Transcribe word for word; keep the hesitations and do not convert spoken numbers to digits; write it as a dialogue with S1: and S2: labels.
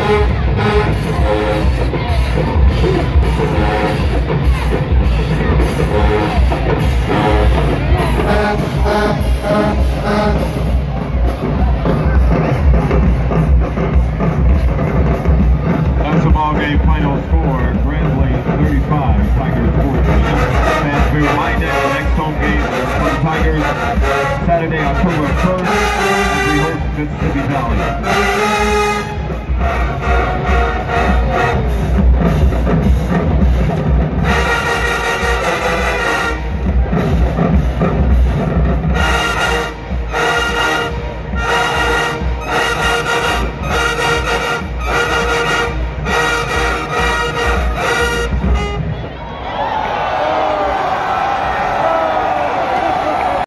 S1: That's a ball game final score. Grambling thirty-five, Tigers fourteen. M V M I Te, next home game for the Tigers, Saturday, October first, as we host Mississippi Valley.